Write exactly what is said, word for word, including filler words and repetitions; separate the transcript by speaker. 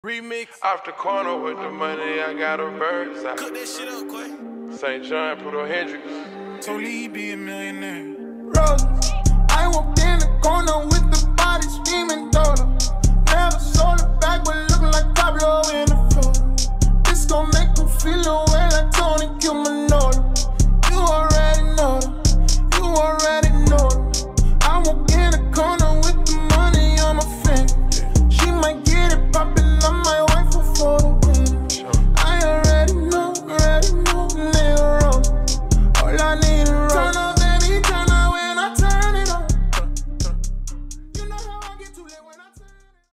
Speaker 1: Remix. Off the corner with the money, I got a bird's eye.
Speaker 2: Cook that shit up, Quay.
Speaker 1: Saint John, put on Hendrix.
Speaker 2: So Lee be a millionaire.
Speaker 3: Rose, I walked in the corner